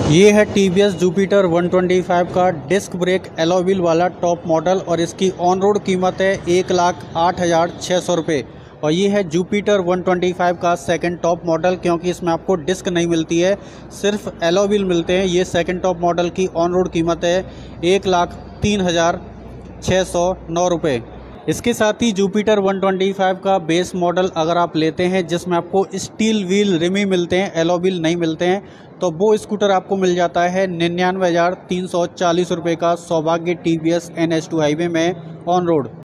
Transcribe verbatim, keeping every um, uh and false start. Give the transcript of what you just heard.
ये है T V S Jupiter one twenty five का डिस्क ब्रेक एलॉय व्हील वाला टॉप मॉडल और इसकी ऑन रोड कीमत है एक लाख आठ हज़ार छः सौ रुपये। और ये है जुपिटर वन ट्वेंटी फाइव का सेकंड टॉप मॉडल, क्योंकि इसमें आपको डिस्क नहीं मिलती है, सिर्फ एलॉय व्हील मिलते हैं। ये सेकंड टॉप मॉडल की ऑन रोड कीमत है एक लाख तीन हज़ार छः सौ नौ रुपये। इसके साथ ही जुपिटर वन ट्वेंटी फाइव का बेस मॉडल अगर आप लेते हैं जिसमें आपको स्टील व्हील रिमी मिलते हैं, एलॉय व्हील नहीं मिलते हैं, तो वो स्कूटर आपको मिल जाता है निन्यानवे हज़ार तीन सौ चालीस रुपये का सौभाग्य T V S N H two highway में ऑन रोड।